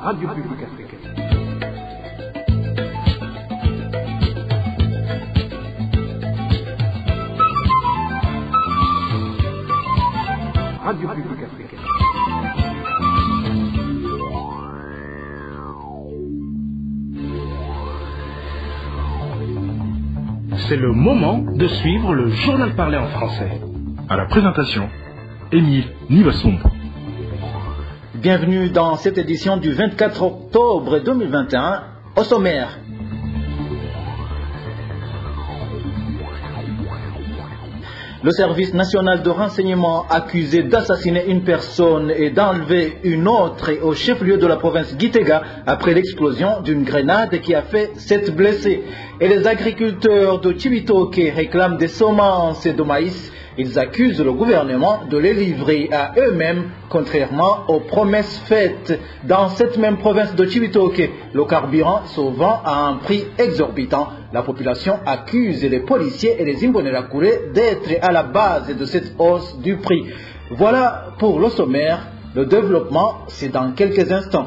Radio Publique Africaine. Radio Publique Africaine. C'est le moment de suivre le journal parlé en français. À la présentation, Émile Nivasombo. Bienvenue dans cette édition du 24 octobre 2021, au sommaire. Le service national de renseignement accusé d'assassiner une personne et d'enlever une autre au chef-lieu de la province Gitega après l'explosion d'une grenade qui a fait 7 blessés. Et les agriculteurs de Cibitoke réclament des semences de maïs. Ils accusent le gouvernement de les livrer à eux-mêmes, contrairement aux promesses faites. Dans cette même province de Cibitoke, le carburant se vend à un prix exorbitant. La population accuse les policiers et les Imbonerakure d'être à la base de cette hausse du prix. Voilà pour le sommaire. Le développement, c'est dans quelques instants.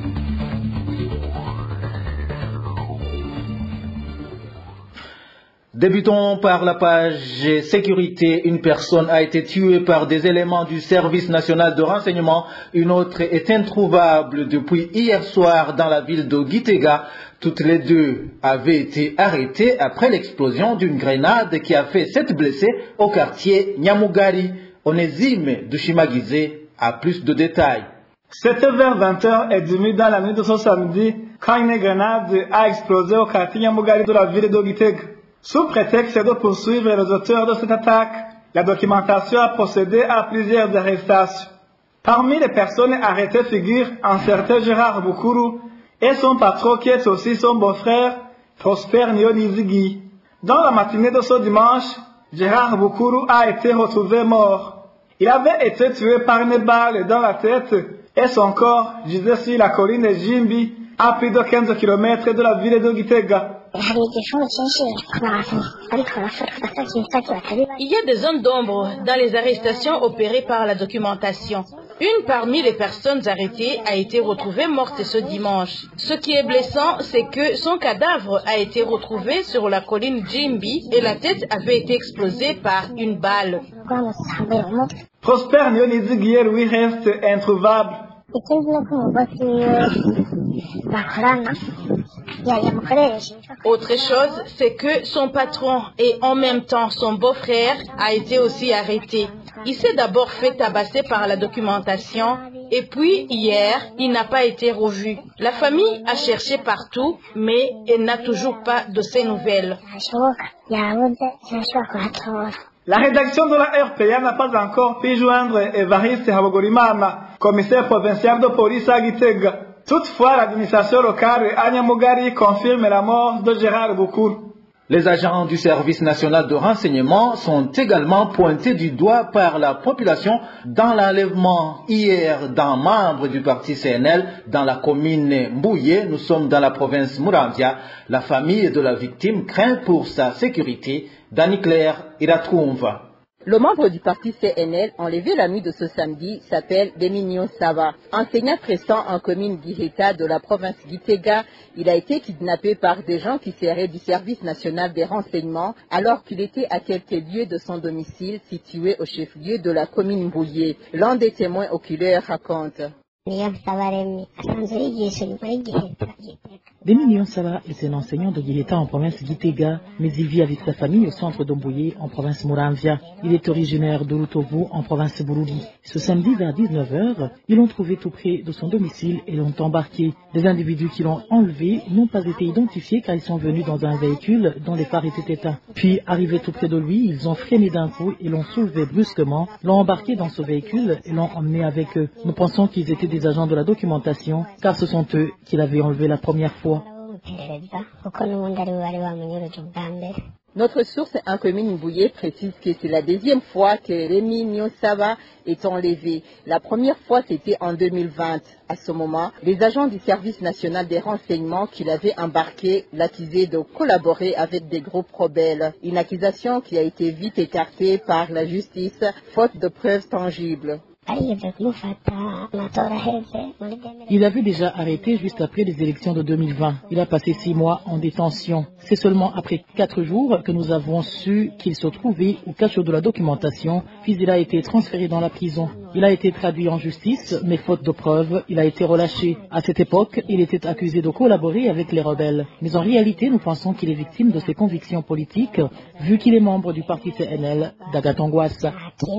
Débutons par la page sécurité. Une personne a été tuée par des éléments du service national de renseignement. Une autre est introuvable depuis hier soir dans la ville de Gitega. Toutes les deux avaient été arrêtées après l'explosion d'une grenade qui a fait 7 blessés au quartier Nyamugari. Onésime de Chimagize a plus de détails. C'était vers 20h30 dans la nuit de ce samedi quand une grenade a explosé au quartier Nyamugari de la ville de Gitega. Sous prétexte de poursuivre les auteurs de cette attaque, la documentation a procédé à plusieurs arrestations. Parmi les personnes arrêtées figure un certain Gérard Bukuru et son patron qui est aussi son beau-frère, Prosper Nyonizigi. Dans la matinée de ce dimanche, Gérard Bukuru a été retrouvé mort. Il avait été tué par une balle dans la tête et son corps gisait sur la colline Jimbi à plus de 15 km de la ville de Gitega. Il y a des zones d'ombre dans les arrestations opérées par la documentation. Une parmi les personnes arrêtées a été retrouvée morte ce dimanche. Ce qui est blessant, c'est que son cadavre a été retrouvé sur la colline Jimbi et la tête avait été explosée par une balle. Prosper Nyonizigi, lui, reste introuvable. Autre chose, c'est que son patron et en même temps son beau-frère a été aussi arrêté. Il s'est d'abord fait tabasser par la documentation et puis hier, il n'a pas été revu. La famille a cherché partout, mais elle n'a toujours pas de ses nouvelles. La rédaction de la RPA n'a pas encore pu joindre Evariste Habogorimana, commissaire provincial de police à Gitega. Toutefois, l'administration locale à Nyamugari confirme la mort de Gérard Bukuru. Les agents du service national de renseignement sont également pointés du doigt par la population dans l'enlèvement hier d'un membre du parti CNL dans la commune Mbouye. Nous sommes dans la province Muramvya. La famille de la victime craint pour sa sécurité. Dani Claire Iratroumva. Le membre du parti CNL enlevé la nuit de ce samedi s'appelle Demignon Sava. Enseignant pressant en commune Giheta de la province Gitega, il a été kidnappé par des gens qui seraient du service national des renseignements alors qu'il était à quelques lieues de son domicile situé au chef-lieu de la commune Mbouye. L'un des témoins oculaires raconte. Demignon Sava est un enseignant de Giheta en province Gitega, mais il vit avec sa famille au centre d'Ombouye en province Muramvya. Il est originaire de Lutovu en province Bururi. Ce samedi vers 19h, ils l'ont trouvé tout près de son domicile et l'ont embarqué. Les individus qui l'ont enlevé n'ont pas été identifiés car ils sont venus dans un véhicule dont les phares étaient éteints. Puis, arrivés tout près de lui, ils ont freiné d'un coup et l'ont soulevé brusquement, l'ont embarqué dans ce véhicule et l'ont emmené avec eux. Nous pensons qu'ils étaient des agents de la documentation car ce sont eux qui l'avaient enlevé la première fois. Notre source en commune Mbouye précise que c'est la deuxième fois que Rémi Nyosava est enlevé. La première fois, c'était en 2020. À ce moment, les agents du service national des renseignements qui l'avaient embarqué l'accusaient de collaborer avec des groupes rebelles. Une accusation qui a été vite écartée par la justice, faute de preuves tangibles. Il avait déjà arrêté juste après les élections de 2020. Il a passé 6 mois en détention. C'est seulement après 4 jours que nous avons su qu'il se trouvait au cachot de la documentation, puis il a été transféré dans la prison. Il a été traduit en justice, mais faute de preuves, il a été relâché. À cette époque, il était accusé de collaborer avec les rebelles. Mais en réalité, nous pensons qu'il est victime de ses convictions politiques, vu qu'il est membre du parti CNL d'Agatongwassa.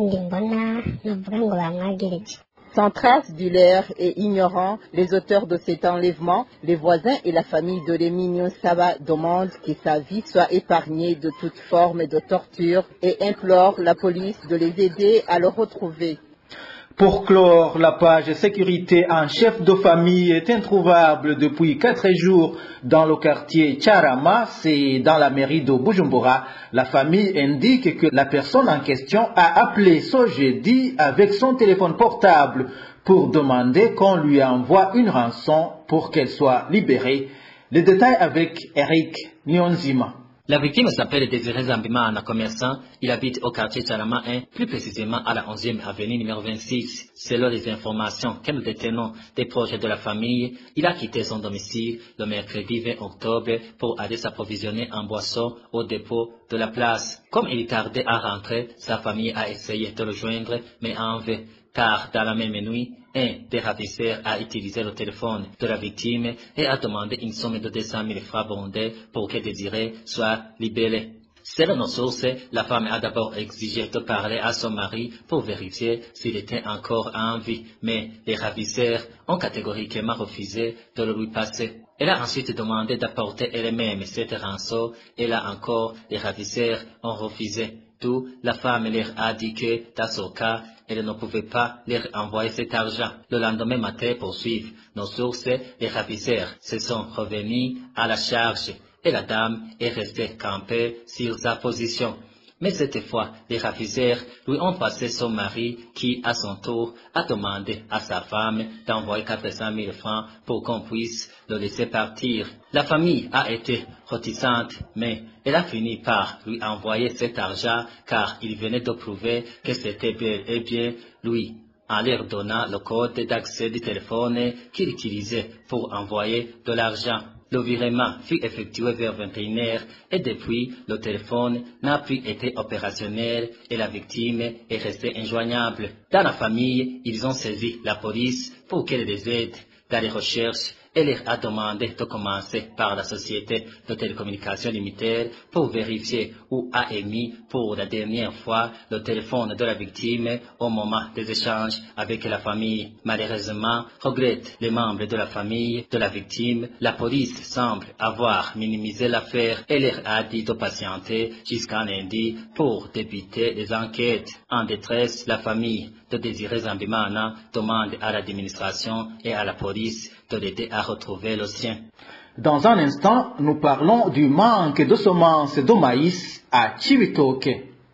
Sans trace du leurre et ignorant les auteurs de cet enlèvement, les voisins et la famille de Lémignon Saba demandent que sa vie soit épargnée de toute forme de torture et implorent la police de les aider à le retrouver. Pour clore, la page sécurité en chef de famille est introuvable depuis 4 jours dans le quartier Charama, c'est dans la mairie de Bujumbura. La famille indique que la personne en question a appelé ce jeudi avec son téléphone portable pour demander qu'on lui envoie une rançon pour qu'elle soit libérée. Les détails avec Eric Nyonzima. La victime s'appelle Désiré Zambimana, commerçant. Il habite au quartier Charama 1, plus précisément à la 11e avenue numéro 26. Selon les informations que nous détenons des proches de la famille, il a quitté son domicile le mercredi 20 octobre pour aller s'approvisionner en boisson au dépôt de la place. Comme il tardait à rentrer, sa famille a essayé de le joindre, mais en vain. Car dans la même nuit, un des ravisseurs a utilisé le téléphone de la victime et a demandé une somme de 200 000 francs burundais pour que Désiré soit libéré. Selon nos sources, la femme a d'abord exigé de parler à son mari pour vérifier s'il était encore en vie, mais les ravisseurs ont catégoriquement refusé de le lui passer. Elle a ensuite demandé d'apporter elle-même cette rançon et là encore, les ravisseurs ont refusé. Tout, la femme leur a dit que, dans ce cas, elle ne pouvait pas leur envoyer cet argent. Le lendemain matin, poursuivent nos sources, les ravisseurs se sont revenus à la charge et la dame est restée campée sur sa position. Mais cette fois, les ravisseurs lui ont passé son mari qui, à son tour, a demandé à sa femme d'envoyer 400 000 francs pour qu'on puisse le laisser partir. La famille a été réticente, mais elle a fini par lui envoyer cet argent car il venait de prouver que c'était bel et bien lui, en leur donnant le code d'accès du téléphone qu'il utilisait pour envoyer de l'argent. Le virement fut effectué vers 21h et depuis, le téléphone n'a plus été opérationnel et la victime est restée injoignable. Dans la famille, ils ont saisi la police pour qu'elle les aide dans les recherches et leur a demandé de commencer par la société de télécommunications limitée pour vérifier où a émis pour la dernière fois le téléphone de la victime au moment des échanges avec la famille. Malheureusement, regrette les membres de la famille de la victime, la police semble avoir minimisé l'affaire et leur a dit de patienter jusqu'à lundi pour débuter les enquêtes. En détresse, la famille de Désiré Zambimana demande à l'administration et à la police de l'aider à retrouver le sien. Dans un instant, nous parlons du manque de semences de maïs à Chibitoke.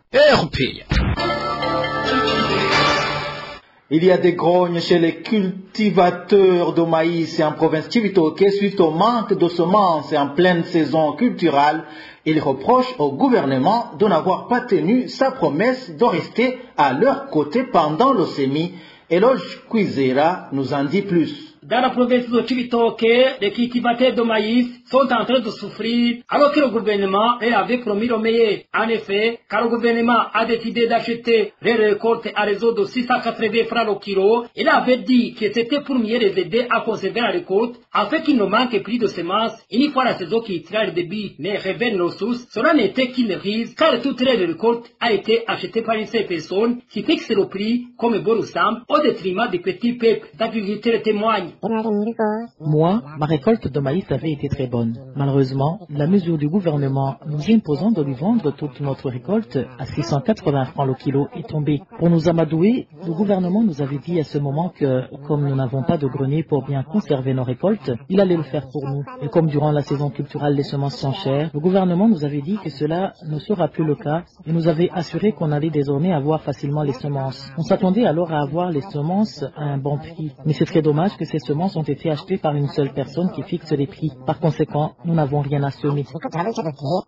Il y a des grognes chez les cultivateurs de maïs en province Chibitoke suite au manque de semences en pleine saison culturelle. Ils reprochent au gouvernement de n'avoir pas tenu sa promesse de rester à leur côté pendant le semis. Eloge Kwizera nous en dit plus. Dans la province de Chibitoke, les cultivateurs de maïs sont en train de souffrir alors que le gouvernement leur avait promis le meilleur. En effet, car le gouvernement a décidé d'acheter les récoltes à raison de 680 francs le kilo, il avait dit que c'était pour mieux les aider à conserver la récolte afin qu'il ne manque plus de semences. Une fois la saison culturelle début ne révèle nos sources, cela n'était qu'une rise car toute la récolte a été achetée par une seule personne qui fixe le prix comme bon semble au détriment des petits peuples d'agriculteurs témoignent. Moi, ma récolte de maïs avait été très bonne. Malheureusement, la mesure du gouvernement nous imposant de lui vendre toute notre récolte à 680 francs le kilo est tombée. Pour nous amadouer, le gouvernement nous avait dit à ce moment que, comme nous n'avons pas de grenier pour bien conserver nos récoltes, il allait le faire pour nous. Et comme durant la saison culturelle les semences sont chères, le gouvernement nous avait dit que cela ne sera plus le cas et nous avait assuré qu'on allait désormais avoir facilement les semences. On s'attendait alors à avoir les semences à un bon prix. Mais c'est très dommage que ces semences ont été achetées par une seule personne qui fixe les prix. Par conséquent, nous n'avons rien à semer.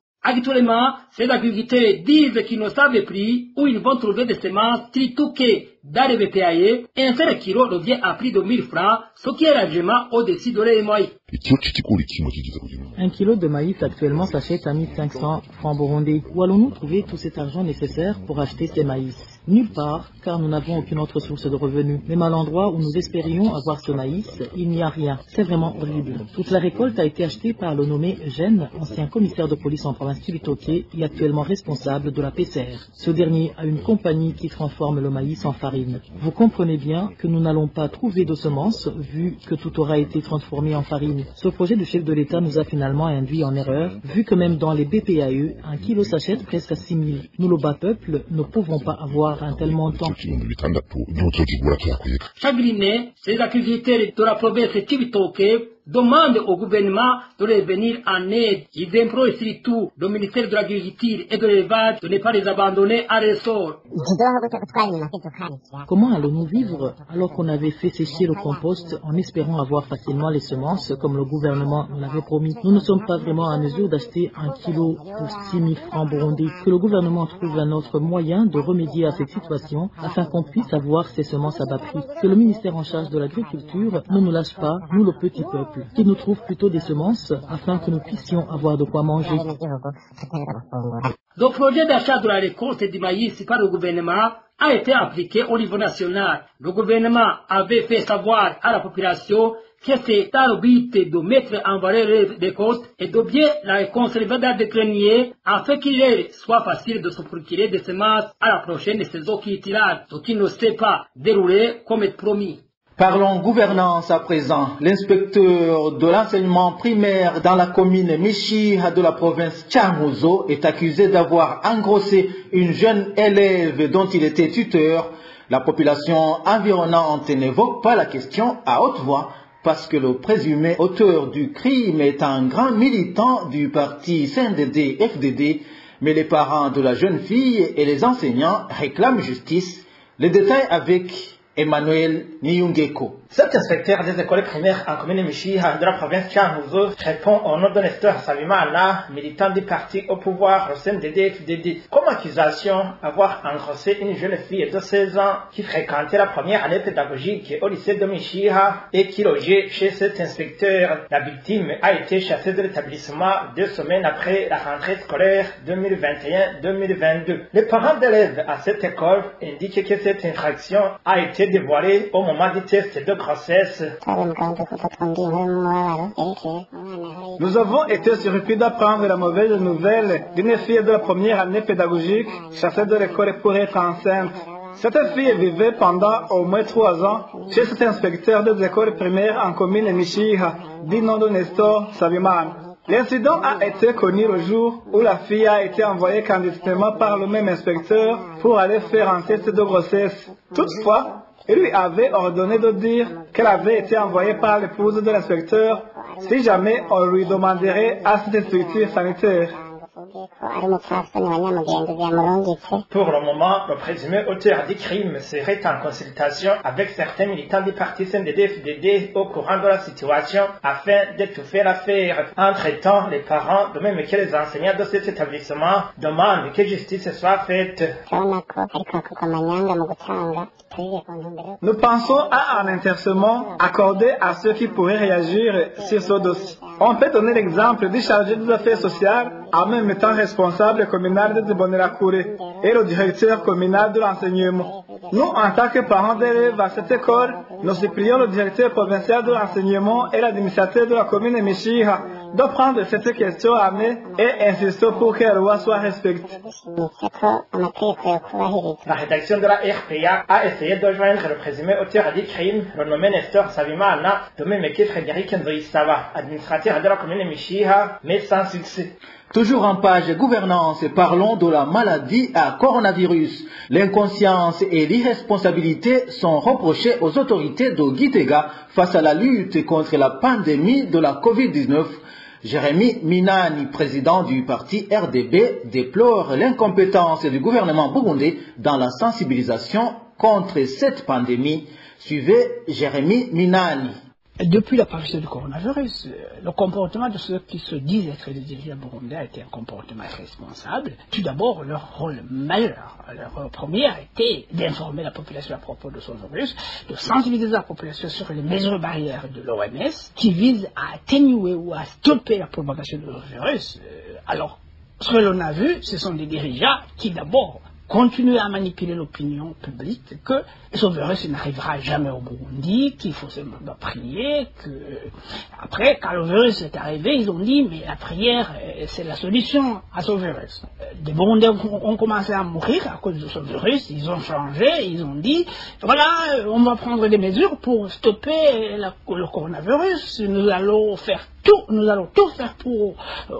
Actuellement, ces agriculteurs disent qu'ils ne savent plus où ils vont trouver des semences tritouquées dans les BPAE, un seul kilo revient à prix de 1000 francs, ce qui est largement au-dessus de l'EMOI. 1 kilo de maïs actuellement s'achète à 1500 francs burundais. Où allons-nous trouver tout cet argent nécessaire pour acheter ces maïs? Nulle part, car nous n'avons aucune autre source de revenus. Même à l'endroit où nous espérions avoir ce maïs, il n'y a rien. C'est vraiment horrible. Toute la récolte a été achetée par le nommé Eugène, ancien commissaire de police en province Cibitoke et actuellement responsable de la PCR. Ce dernier a une compagnie qui transforme le maïs en farine. Vous comprenez bien que nous n'allons pas trouver de semences vu que tout aura été transformé en farine. Ce projet du chef de l'État nous a finalement induit en erreur, vu que même dans les BPAE, 1 kilo s'achète presque à 6 000. Nous, le bas peuple, ne pouvons pas avoir un tel montant. Chagrinés, ces agriculteurs de la province de Cibitoke demandent au gouvernement de les venir en aide. Ils implorent surtout le ministère de l'Agriculture et de l'Élevage de ne pas les abandonner à leur sort. Comment allons-nous vivre alors qu'on avait fait sécher le compost en espérant avoir facilement les semences comme le gouvernement nous l'avait promis? Nous ne sommes pas vraiment en mesure d'acheter 1 kilo pour 6 000 francs burundais. Que le gouvernement trouve un autre moyen de remédier à cette situation afin qu'on puisse avoir ces semences à bas prix. Que le ministère en charge de l'agriculture ne nous lâche pas, nous le petit peuple. Qu'il nous trouve plutôt des semences afin que nous puissions avoir de quoi manger. Le projet d'achat de la récolte du maïs par le gouvernement a été appliqué au niveau national. Le gouvernement avait fait savoir à la population que c'est dans le but de mettre en valeur les récoltes et de bien la conserver dans des greniers afin qu'il soit facile de se procurer des semences à la prochaine saison culturelle, ce qui ne s'est pas déroulé comme promis. Parlons gouvernance à présent. L'inspecteur de l'enseignement primaire dans la commune Michiha de la province Changuzo est accusé d'avoir engrossé une jeune élève dont il était tuteur. La population environnante n'évoque pas la question à haute voix parce que le présumé auteur du crime est un grand militant du parti CNDD-FDD, mais les parents de la jeune fille et les enseignants réclament justice. Les détails avec Emmanuel Niyungeko. Cet inspecteur des écoles primaires en commune Michiha de la province Changuzo répond au nom de Nestor Savimana, militant du parti au pouvoir au CNDD-FDD, comme accusation avoir engrossé une jeune fille de 16 ans qui fréquentait la première année pédagogique au lycée de Michiha et qui logeait chez cet inspecteur. La victime a été chassée de l'établissement 2 semaines après la rentrée scolaire 2021-2022. Les parents d'élèves à cette école indiquent que cette infraction a été dévoilée au moment du test de grossesse. Nous avons été surpris d'apprendre la mauvaise nouvelle d'une fille de la première année pédagogique chassée de l'école pour être enceinte. Cette fille vivait pendant au moins 3 ans chez cet inspecteur des écoles primaires en commune Michiha, du nom de Nestor Saviman. L'incident a été connu le jour où la fille a été envoyée clandestinement par le même inspecteur pour aller faire un test de grossesse. Toutefois, il lui avait ordonné de dire qu'elle avait été envoyée par l'épouse de l'inspecteur si jamais on lui demanderait à cette structure sanitaire. Pour le moment, le présumé auteur du crime serait en consultation avec certains militants du parti CNDD-FDD au courant de la situation afin d'étouffer l'affaire. Entre-temps, les parents, de même que les enseignants de cet établissement, demandent que justice soit faite. Nous pensons à un intercement accordé à ceux qui pourraient réagir sur ce dossier. On peut donner l'exemple du chargé des affaires sociales, en même temps responsable communal de Zibonerakure et le directeur communal de l'enseignement. Nous, en tant que parents d'élèves à cette école, nous supplions le directeur provincial de l'enseignement et l'administrateur de la commune Michiha de prendre cette question à main et insister pour que la loi soit respectée. La rédaction de la RPA a essayé de joindre le présumé auteur du crime, le nommé Nestor Savimana, de même que Frédéric Ndoïsava, administrateur de la commune Michiha, mais sans succès. Toujours en page gouvernance, parlons de la maladie à coronavirus. L'inconscience et l'irresponsabilité sont reprochées aux autorités de Gitega face à la lutte contre la pandémie de la Covid-19. Jérémy Minani, président du parti RDB, déplore l'incompétence du gouvernement burundais dans la sensibilisation contre cette pandémie. Suivez Jérémy Minani. Depuis l'apparition du coronavirus, le comportement de ceux qui se disent être des dirigeants burundais a été un comportement responsable. Tout d'abord, leur rôle majeur, leur rôle premier a été d'informer la population à propos de ce virus, de sensibiliser la population sur les mesures barrières de l'OMS qui visent à atténuer ou à stopper la propagation de ce virus. Alors, ce que l'on a vu, ce sont des dirigeants qui d'abord continuer à manipuler l'opinion publique, que ce virus n'arrivera jamais au Burundi, qu'il faut seulement prier, que après, quand le virus est arrivé, ils ont dit, mais la prière, c'est la solution à ce virus. Des Burundais ont commencé à mourir à cause de ce virus, ils ont changé, ils ont dit, voilà, on va prendre des mesures pour stopper le coronavirus, nous allons tout faire pour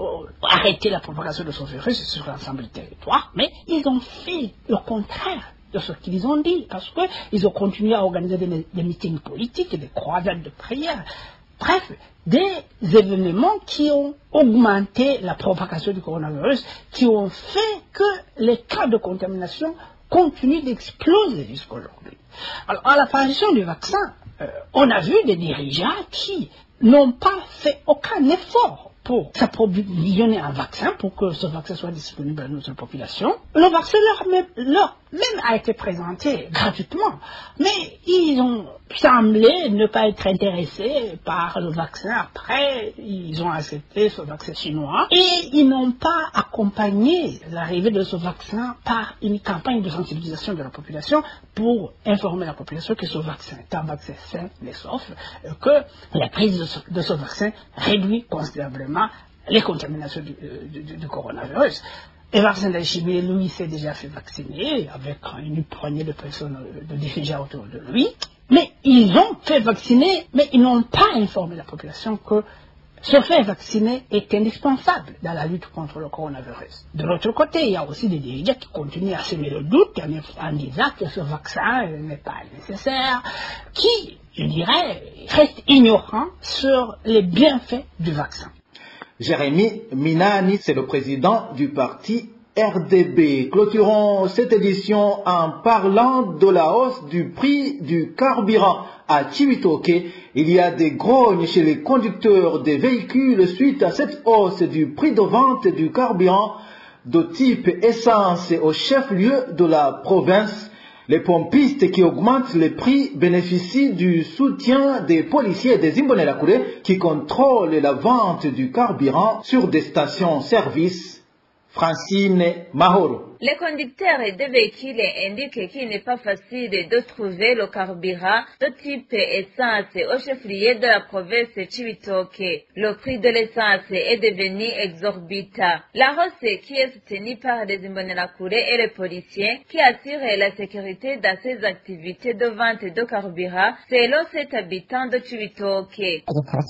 arrêter la propagation de ce virus sur l'ensemble du territoire, mais ils ont fait le contraire de ce qu'ils ont dit, parce qu'ils ont continué à organiser des meetings politiques, des croisades de prière, bref, des événements qui ont augmenté la propagation du coronavirus, qui ont fait que les cas de contamination continuent d'exploser jusqu'à aujourd'hui. Alors, à l'apparition du vaccin, on a vu des dirigeants qui n'ont pas fait aucun effort pour s'approvisionner un vaccin, pour que ce vaccin soit disponible à notre population. Le vaccin leur même a été présenté gratuitement, mais ils ont semblé ne pas être intéressés par le vaccin. Après, ils ont accepté ce vaccin chinois et ils n'ont pas accompagné l'arrivée de ce vaccin par une campagne de sensibilisation de la population pour informer la population que ce vaccin est un vaccin sain mais sauf, que la prise de ce vaccin réduit considérablement les contaminations du coronavirus. Et vaccin d'Alchimie, lui, s'est déjà fait vacciner avec une poignée de personnes de dirigeants autour de lui. Mais ils ont fait vacciner, mais ils n'ont pas informé la population que se faire vacciner est indispensable dans la lutte contre le coronavirus. De l'autre côté, il y a aussi des dirigeants qui continuent à semer le doute en disant que ce vaccin n'est pas nécessaire, qui, je dirais, restent ignorants sur les bienfaits du vaccin. Jérémy Minani, c'est le président du parti RDB. Clôturons cette édition en parlant de la hausse du prix du carburant à Cibitoke. Il y a des grognes chez les conducteurs des véhicules suite à cette hausse du prix de vente du carburant de type essence au chef-lieu de la province. Les pompistes qui augmentent les prix bénéficient du soutien des policiers des Imbonerakure qui contrôlent la vente du carburant sur des stations-service. Francine Mahoro. Les conducteurs des véhicules indiquent qu'il n'est pas facile de trouver le carburant de type essence au chef-lieu de la province Cibitoke. Le prix de l'essence est devenu exorbitant. La hausse qui est soutenue par les Imbonerakure et les policiers qui assurent la sécurité dans ces activités de vente de carburant selon cet habitant de Cibitoke.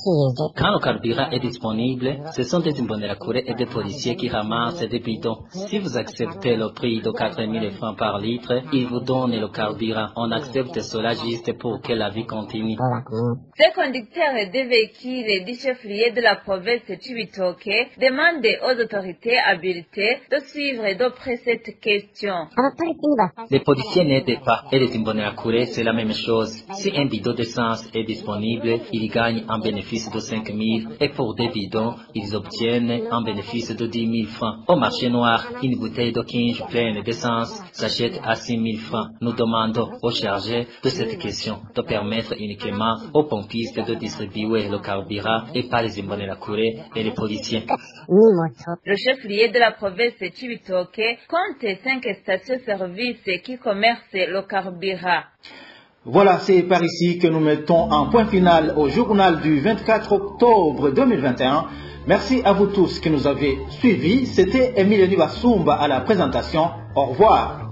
Quand le carburant est disponible, ce sont des Imbonerakure et des policiers qui ramassent des bidons. Si vous acceptez le prix de 4 000 francs par litre, ils vous donnent le carburant. On accepte cela juste pour que la vie continue. Ces conducteurs des véhicules du chef-lieu de la province Cibitoke demandent aux autorités habilitées de suivre de près cette question. Les policiers n'aident pas et les Imbonerakure, c'est la même chose. Si un bidon d'essence est disponible, ils gagnent un bénéfice de 5 000 et pour des bidons, ils obtiennent un bénéfice de 10 000 francs. Au marché noir, une bouteille de 15 pleine d'essence s'achète à 6 000 francs. Nous demandons aux chargés de cette question de permettre uniquement aux pompistes de distribuer le carburant et pas les Imbonerakure et les policiers. Le chef-lieu de la province Cibitoke compte 5 stations-service qui commercent le carburant. Voilà, c'est par ici que nous mettons un point final au journal du 24 octobre 2021. Merci à vous tous qui nous avez suivis. C'était Emile Nibasumba à la présentation. Au revoir.